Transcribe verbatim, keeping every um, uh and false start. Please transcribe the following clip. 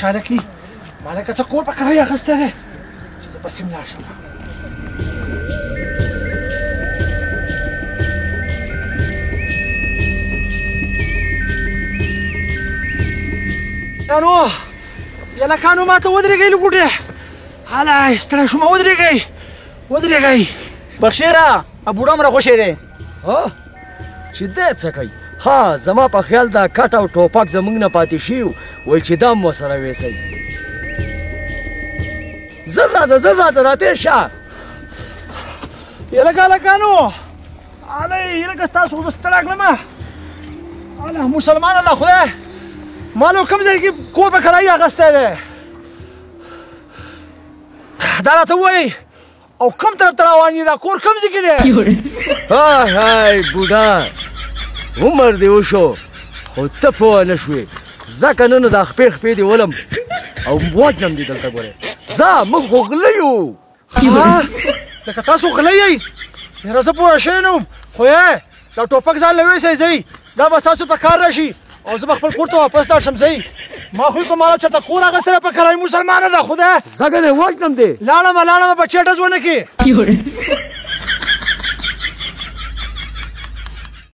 اشاره کوي ما لکه څه کور په کرایه اخیستی دی چې زه پسې ولاړ شم. یانو یلکانو ما ته ودرېږئ لږوټې هله ستړی شوم ودرېږئ ودرېږئ. بخشیره بوډا مره خوشی دی ها چې دی څه کوي. ها زما په خیال دا کټ او ټوپک زموږ نه پاتې شي وایي چې دا مو سره ویسئ. زر راځه زر راځه راتېر شه. یلکه هلکانو هلئ لږه ستاسو خو زه ستړی کړم. هله مسلمان الله خدای ما نو کوم ځای کې کور په کرایه اخیستی دی دا راته ووایئ او کوم طرف ته روان یې دا کور کوم ځای کې دی؟ های های بوډا عمر دې وشو خو ته پوه نه شوې ځکه نن دا خپې خپې دې ولم او وجنم دې دلته ګورې ځه موږ خو غله یو. لکه تاسو غلی یئ یاره زه پوه شوی نه وم خو یې دا ټوپک ځان له ویسئ ځئ دا به ستاسو په کار راشي او زه به خپل کور ته واپس لاړ شم ځئ. ما خو یې کوم ماله چېرته کور اخیستی په کرایه مسلمانه ده خدای ځکه دې وجنم دې لاړمه لاړمه بچې ډز ونه کړي.